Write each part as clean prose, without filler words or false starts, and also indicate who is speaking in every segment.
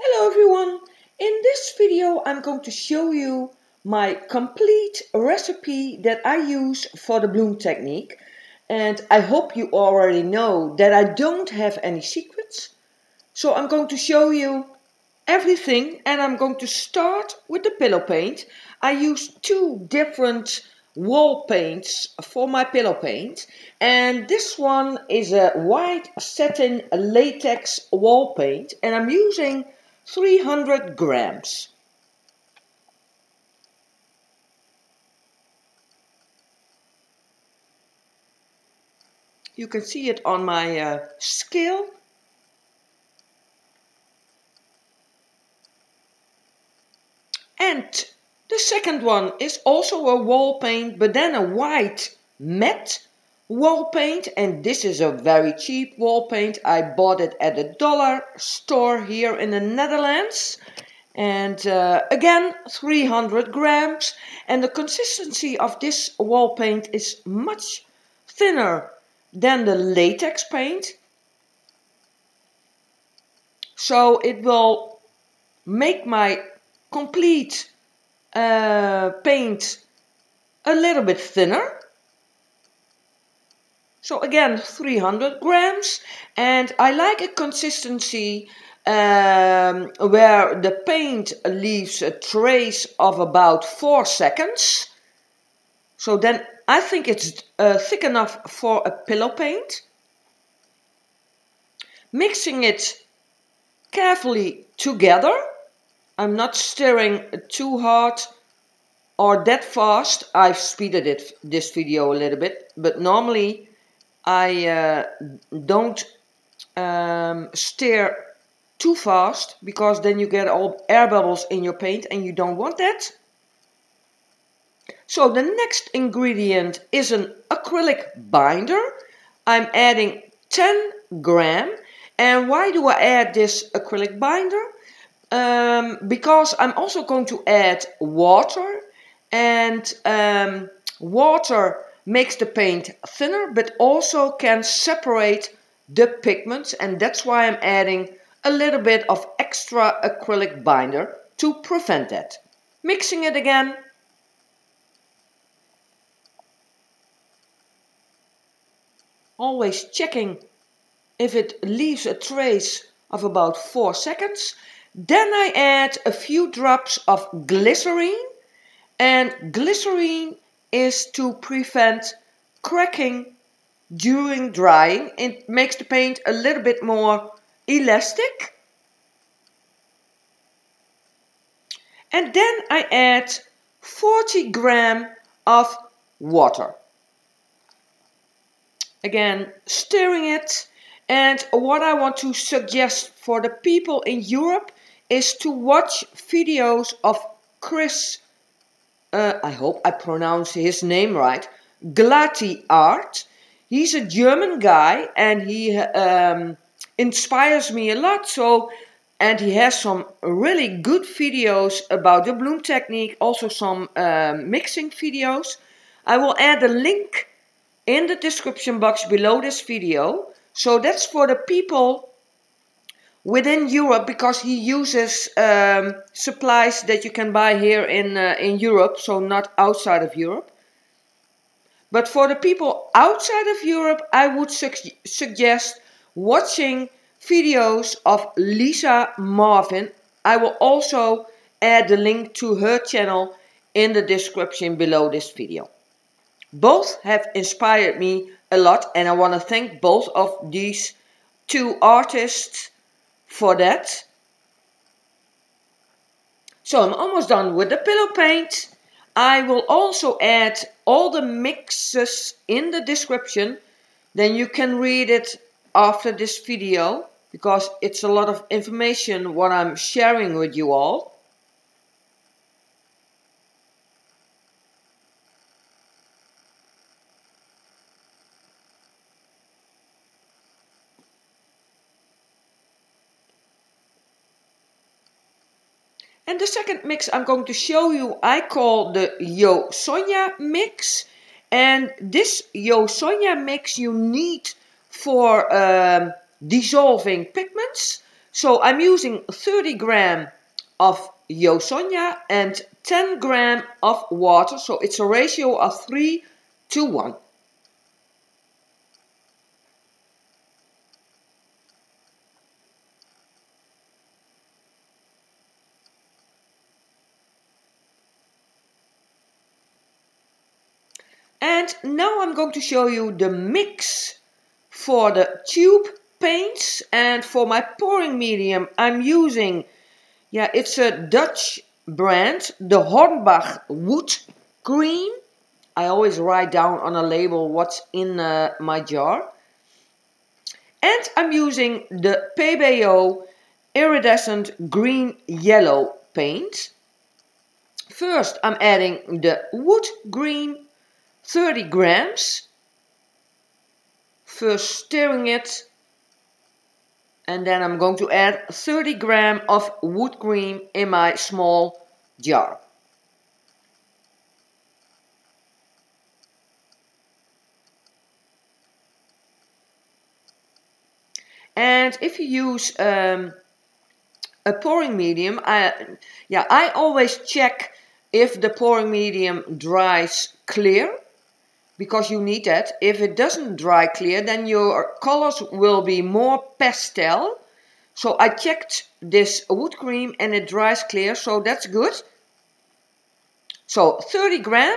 Speaker 1: Hello everyone! In this video I'm going to show you my complete recipe that I use for the bloom technique, and I hope you already know that I don't have any secrets. So I'm going to show you everything, and I'm going to start with the pillow paint. I use two different wall paints for my pillow paint, and this one is a white satin latex wall paint, and I'm using 300 grams. You can see it on my scale. And the second one is also a wall paint, but then a white matte wall paint, and this is a very cheap wall paint. I bought it at a dollar store here in the Netherlands, and again 300 grams, and the consistency of this wall paint is much thinner than the latex paint, so it will make my complete paint a little bit thinner. So again 300 grams, and I like a consistency where the paint leaves a trace of about 4 seconds. So then I think it's thick enough for a pillow paint. Mixing it carefully together. I'm not stirring too hard or that fast. I've speeded this video a little bit, but normally I don't stir too fast, because then you get all air bubbles in your paint and you don't want that. So the next ingredient is an acrylic binder. I'm adding 10 gram. And why do I add this acrylic binder? Because I'm also going to add water, and water makes the paint thinner but also can separate the pigments, and that's why I'm adding a little bit of extra acrylic binder to prevent that. Mixing it again. Always checking if it leaves a trace of about 4 seconds. Then I add a few drops of glycerine, and glycerine is to prevent cracking during drying. It makes the paint a little bit more elastic. And then I add 40 gram of water. Again, stirring it. And what I want to suggest for the people in Europe is to watch videos of Chris, I hope I pronounce his name right, Glati Art. He's a German guy, and he inspires me a lot. And he has some really good videos about the bloom technique, also some mixing videos. I will add a link in the description box below this video. So that's for the people within Europe, because he uses supplies that you can buy here in Europe, so not outside of Europe. But for the people outside of Europe, I would suggest watching videos of Lisa Marvin. I will also add the link to her channel in the description below this video. Both have inspired me a lot, and I want to thank both of these two artists for that. So I'm almost done with the pillow paint. I will also add all the mixes in the description. Then you can read it after this video, because it's a lot of information what I'm sharing with you all. And the second mix I'm going to show you, I call the Yo Sonia mix. And this Yo Sonia mix you need for dissolving pigments. So I'm using 30 gram of Yo Sonia and 10 gram of water. So it's a ratio of 3 to 1. And now I'm going to show you the mix for the tube paints. And for my pouring medium I'm using, it's a Dutch brand, the Hornbach Wood Green. I always write down on a label what's in my jar. And I'm using the PBO Iridescent Green Yellow paint. First I'm adding the wood green, 30 grams. First stirring it. And then I'm going to add 30 gram of wood green in my small jar. And if you use a pouring medium, I always check if the pouring medium dries clear, because you need that. If it doesn't dry clear, then your colors will be more pastel. So I checked this wood cream and it dries clear, so that's good. So 30 gram.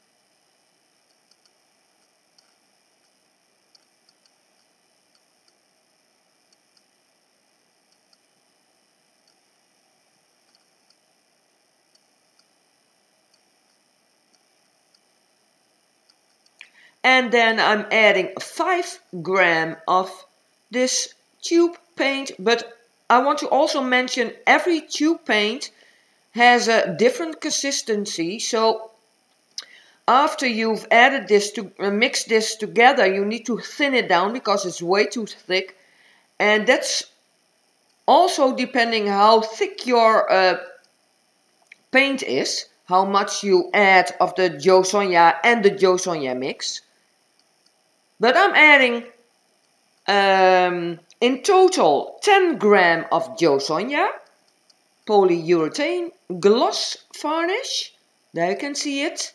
Speaker 1: And then I'm adding 5 gram of this tube paint. But I want to also mention every tube paint has a different consistency. So after you've added this to mixed this together, you need to thin it down because it's way too thick. And that's also depending how thick your paint is, how much you add of the Yo Sonia and the Yo Sonia mix. But I'm adding in total 10 gram of Yo Sonia polyurethane gloss varnish. There you can see it.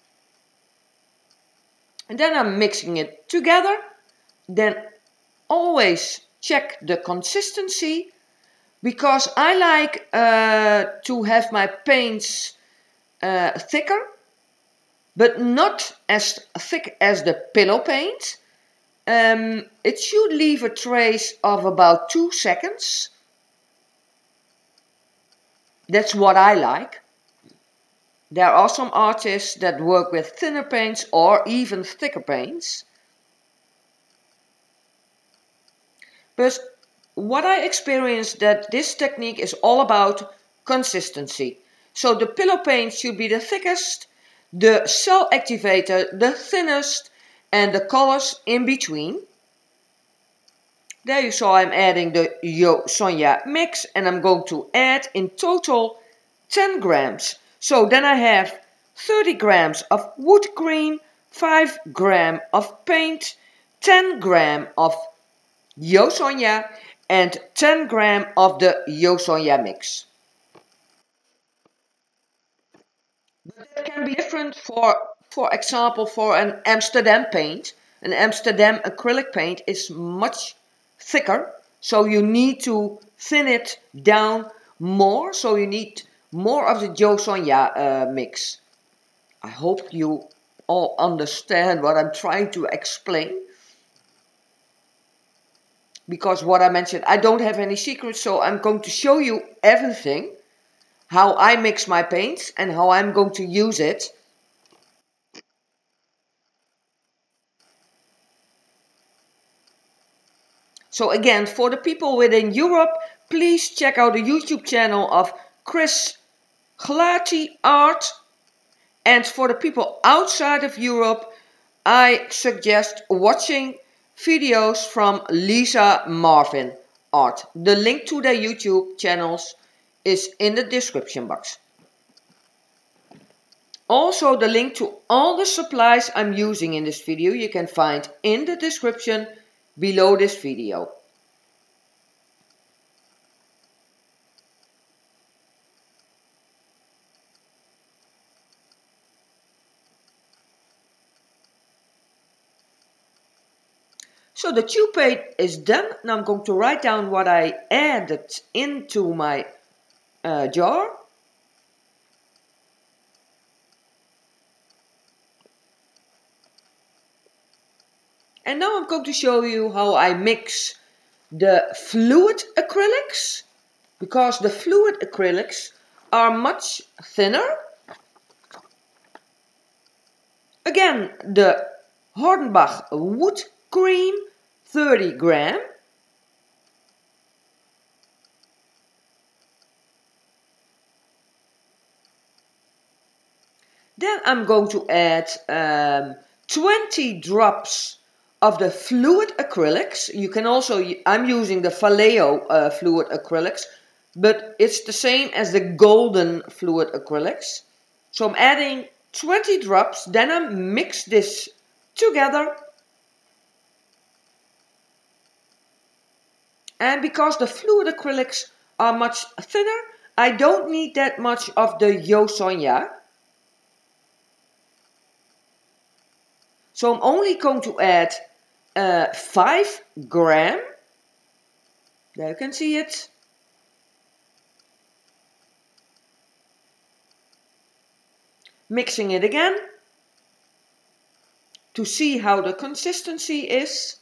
Speaker 1: And then I'm mixing it together. Then always check the consistency, because I like to have my paints thicker, but not as thick as the pillow paint. It should leave a trace of about 2 seconds. That's what I like. There are some artists that work with thinner paints or even thicker paints. But what I experienced that this technique is all about consistency. So the pillow paint should be the thickest, the cell activator the thinnest, and the colors in between. There you saw I'm adding the Yo Sonia mix, and I'm going to add in total 10 grams. So then I have 30 grams of wood green, 5 gram of paint, 10 gram of Yo Sonia and 10 gram of the Yo Sonia mix. But that can be different for example, for an Amsterdam paint. An Amsterdam acrylic paint is much thicker, so you need to thin it down more, so you need more of the Yo Sonia mix. I hope you all understand what I'm trying to explain. Because what I mentioned, I don't have any secrets, so I'm going to show you everything. How I mix my paints and how I'm going to use it. So again, for the people within Europe, please check out the YouTube channel of Chris Ghlaty Art. And for the people outside of Europe, I suggest watching videos from Lisa Marvin Art. The link to their YouTube channels is in the description box. Also, the link to all the supplies I'm using in this video you can find in the description below this video. So the tube paint is done. Now I'm going to write down what I added into my jar. And now I'm going to show you how I mix the fluid acrylics, because the fluid acrylics are much thinner. Again, the Hornbach wood cream, 30 gram. Then I'm going to add 20 drops of the fluid acrylics. You can also, I'm using the Vallejo fluid acrylics, but it's the same as the golden fluid acrylics. So I'm adding 20 drops, then I mix this together. And because the fluid acrylics are much thinner, I don't need that much of the Jo Sonja. So I'm only going to add 5 gram. There you can see it. Mixing it again to see how the consistency is.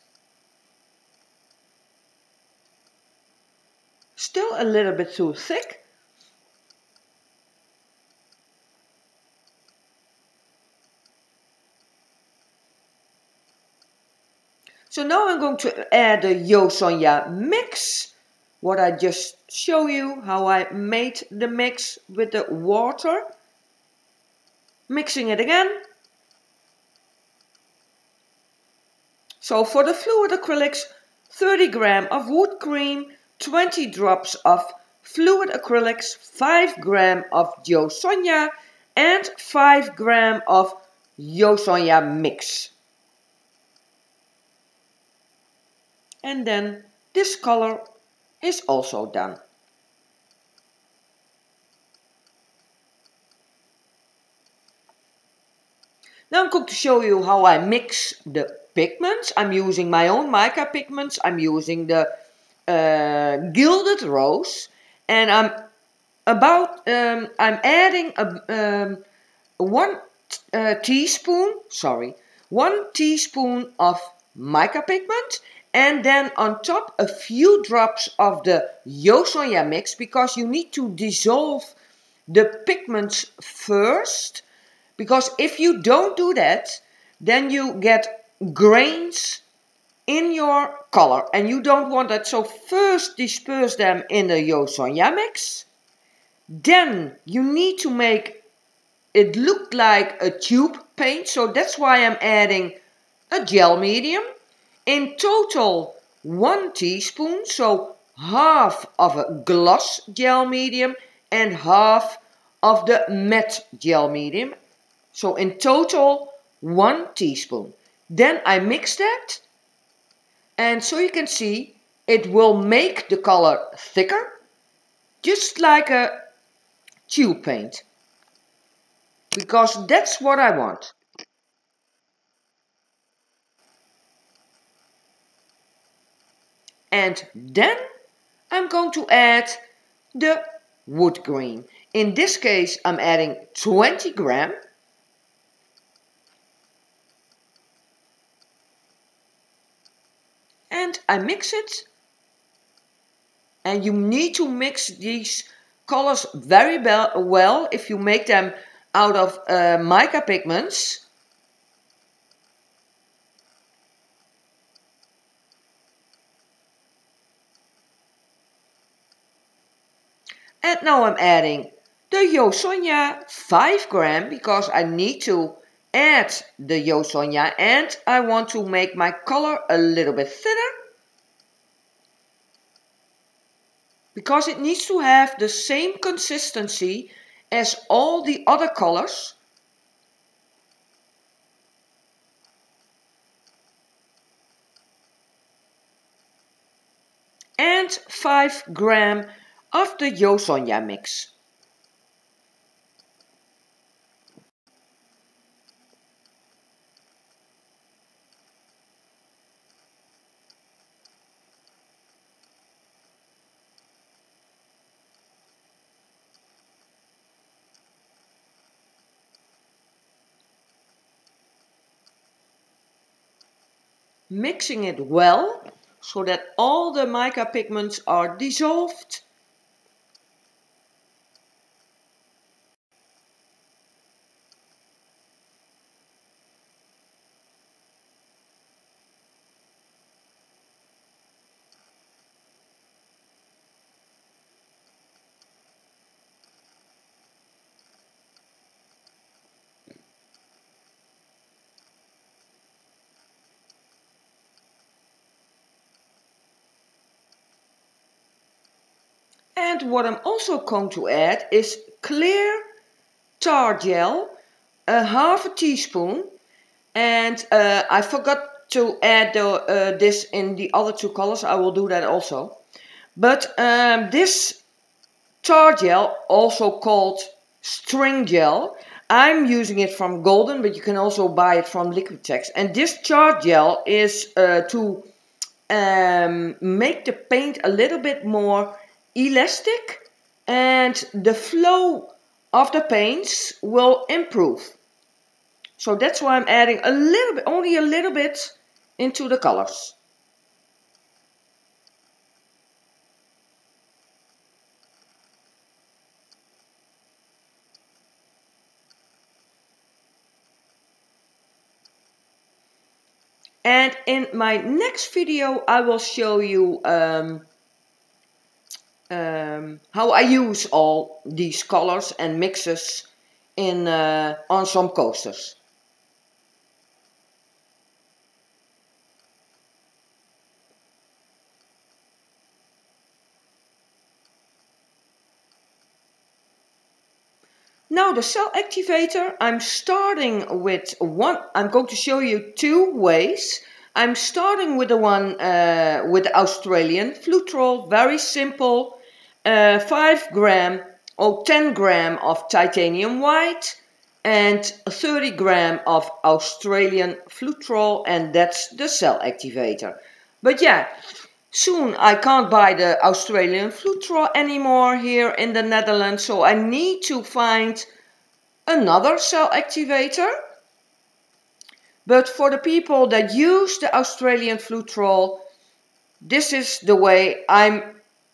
Speaker 1: Still a little bit too thick. So now I'm going to add the Jo Sonja mix. What I just show you, how I made the mix with the water. Mixing it again. So for the fluid acrylics, 30 gram of wood cream, 20 drops of fluid acrylics, 5 gram of Jo Sonja and 5 gram of Jo Sonja mix. And then this color is also done. Now I'm going to show you how I mix the pigments. I'm using my own mica pigments. I'm using the Gilded Rose, and I'm adding one teaspoon of mica pigment, and then on top a few drops of the Jo Sonja mix, because you need to dissolve the pigments first, because if you don't do that, then you get grains in your color and you don't want that. So first disperse them in the Jo Sonja mix. Then you need to make it look like a tube paint, so that's why I'm adding a gel medium. In total 1 teaspoon, so half of a gloss gel medium and half of the matte gel medium. So in total 1 teaspoon. Then I mix that, and so you can see it will make the color thicker, just like a tube paint, because that's what I want. And then I'm going to add the wood green. In this case I'm adding 20 gram. And I mix it. And you need to mix these colors very well if you make them out of mica pigments. And now I'm adding the Jo Sonja 5 gram, because I need to add the Jo Sonja and I want to make my color a little bit thinner, because it needs to have the same consistency as all the other colors. And 5 gram of the Jo Sonja mix. mixing it well so that all the mica pigments are dissolved. And what I'm also going to add is clear tar gel, a half a teaspoon, and I forgot to add this in the other two colors. I will do that also. But this tar gel, also called string gel, I'm using it from Golden, but you can also buy it from Liquitex. And this tar gel is to make the paint a little bit more elastic, and the flow of the paints will improve. So that's why I'm adding a little bit, only a little bit, into the colors. And in my next video I will show you how I use all these colors and mixes in on some coasters. Now the cell activator, I'm starting with one. I'm going to show you two ways. I'm starting with the one with the Australian Flutrol, very simple, 5 gram or 10 gram of titanium white and 30 gram of Australian Flutrol, and that's the cell activator. But yeah, soon I can't buy the Australian Flutrol anymore here in the Netherlands, so I need to find another cell activator. But for the people that use the Australian Flutrol, this is the way I'm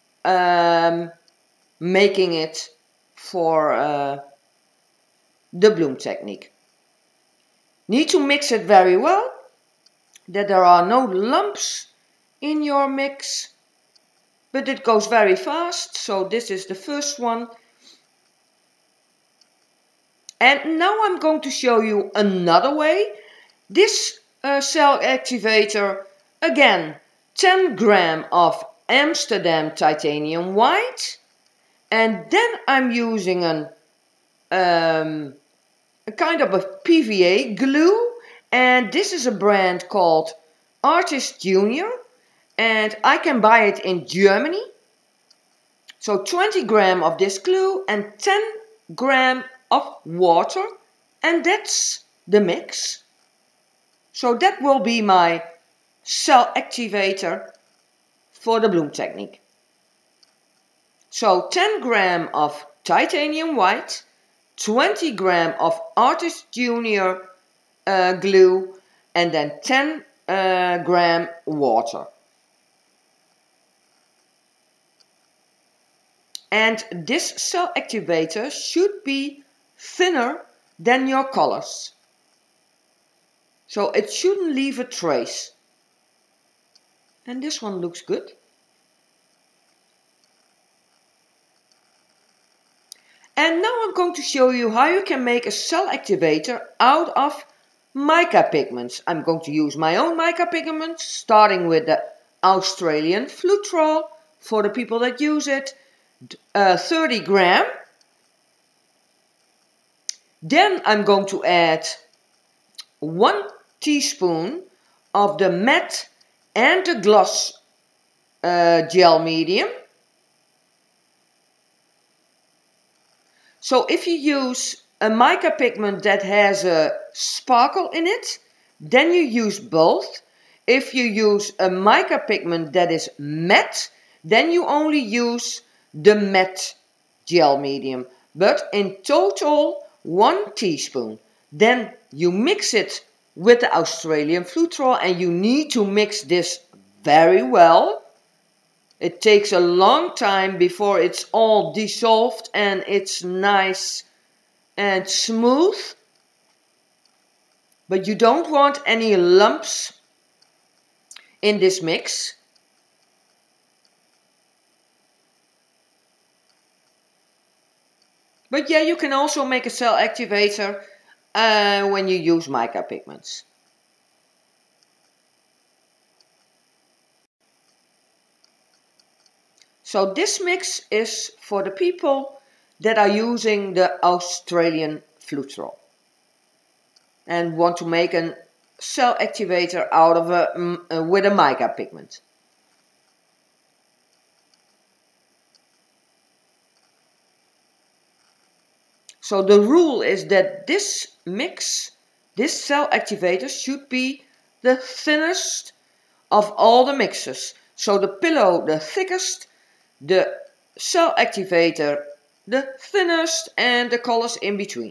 Speaker 1: making it for the bloom technique. Need to mix it very well, that there are no lumps in your mix, but it goes very fast. So this is the first one. And now I'm going to show you another way. This cell activator, again, 10 gram of Amsterdam titanium white, and then I'm using a kind of a PVA glue, and this is a brand called Artist Junior, and I can buy it in Germany. So 20 gram of this glue and 10 gram of water, and that's the mix. So that will be my cell activator for the bloom technique. So 10 gram of titanium white, 20 gram of Artist Junior glue, and then 10 gram water. And this cell activator should be thinner than your colors. So it shouldn't leave a trace. And this one looks good. And now I'm going to show you how you can make a cell activator out of mica pigments. I'm going to use my own mica pigments, starting with the Australian Flutrol for the people that use it, 30 gram. Then I'm going to add 1 teaspoon of the matte and the gloss gel medium. So if you use a mica pigment that has a sparkle in it, then you use both. If you use a mica pigment that is matte, then you only use the matte gel medium. But in total 1 teaspoon. Then you mix it with the Australian flutrol, and you need to mix this very well. It takes a long time before it's all dissolved and it's nice and smooth. But you don't want any lumps in this mix. But yeah, you can also make a cell activator when you use mica pigments. So this mix is for the people that are using the Australian flutrol and want to make a cell activator out of with a mica pigment. So the rule is that this mix, this cell activator, should be the thinnest of all the mixes. So the pillow the thickest, the cell activator the thinnest, and the colors in between.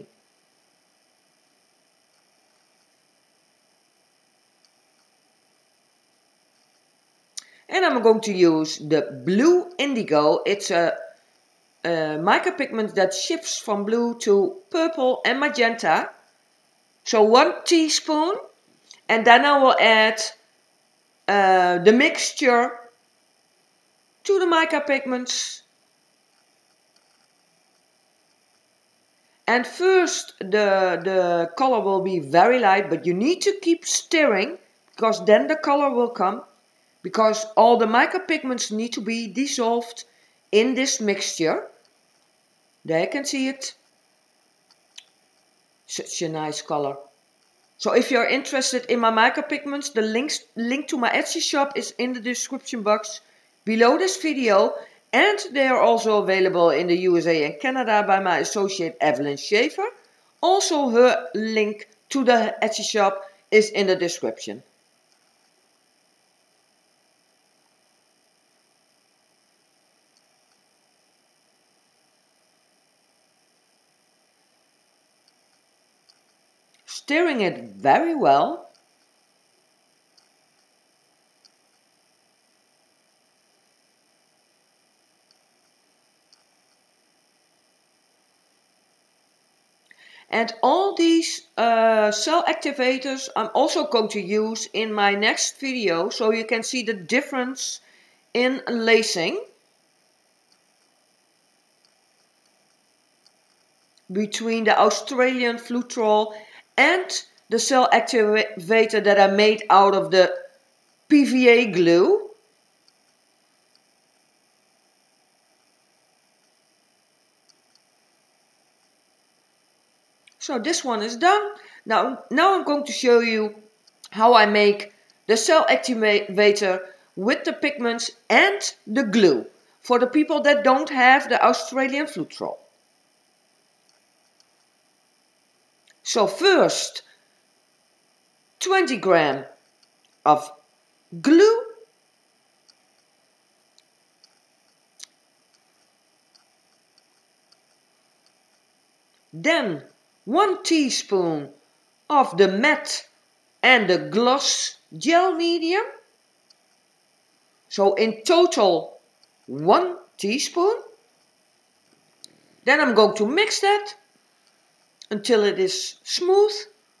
Speaker 1: And I'm going to use the blue indigo. It's a mica pigment that shifts from blue to purple and magenta. So 1 teaspoon, and then I will add the mixture to the mica pigments. And first the color will be very light, but you need to keep stirring because then the color will come, because all the mica pigments need to be dissolved in this mixture. There you can see it. Such a nice color. So if you're interested in my mica pigments, the link to my Etsy shop is in the description box below this video. And they are also available in the USA and Canada by my associate Evelyn Schaefer. Also her link to the Etsy shop is in the description. Stirring it very well. And all these cell activators I'm also going to use in my next video, so you can see the difference in lacing between the Australian flutrol and the cell activator that I made out of the PVA glue. So this one is done. Now I'm going to show you how I make the cell activator with the pigments and the glue for the people that don't have the Australian flutrol. So first 20 grams of glue, then 1 teaspoon of the matte and the gloss gel medium. So in total 1 teaspoon. Then I'm going to mix that until it is smooth.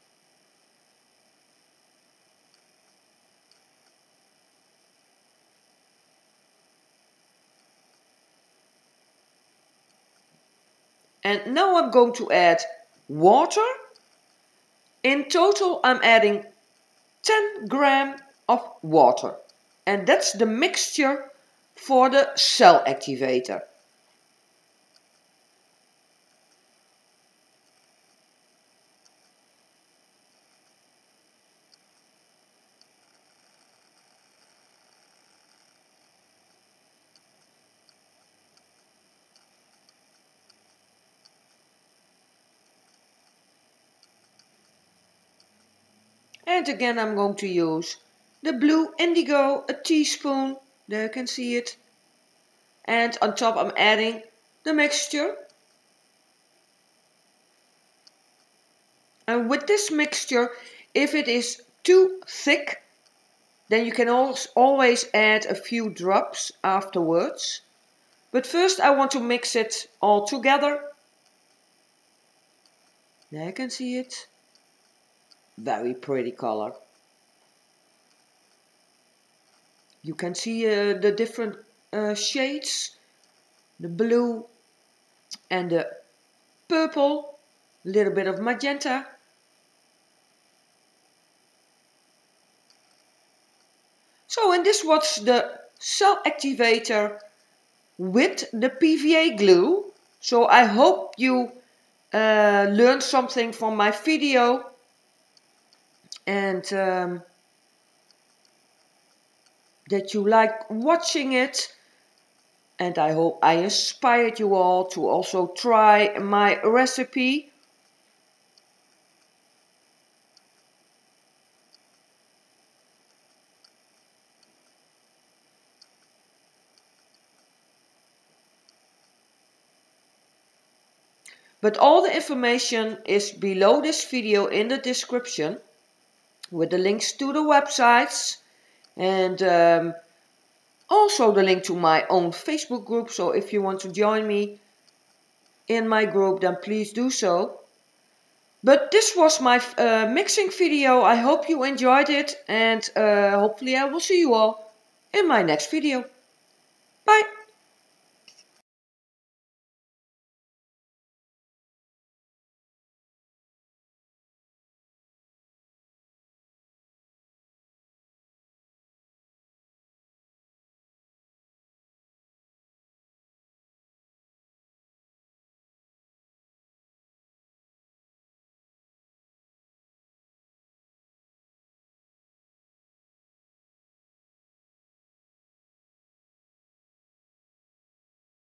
Speaker 1: And now I'm going to add water. In total I'm adding 10 grams of water. And that's the mixture for the cell activator. And again I'm going to use the blue indigo, a teaspoon, there you can see it. And on top I'm adding the mixture. And with this mixture If it is too thick, then you can always add a few drops afterwards. But first I want to mix it all together. There you can see it. Very pretty color. You can see the different shades. The blue and the purple. A little bit of magenta. So, and this was the cell activator with the PVA glue. So I hope you learned something from my video, and that you like watching it, and I hope I inspired you all to also try my recipe. But all the information is below this video in the description, with the links to the websites, and also the link to my own Facebook group. So if you want to join me in my group, then please do so. But this was my mixing video. I hope you enjoyed it, and hopefully I will see you all in my next video. Bye!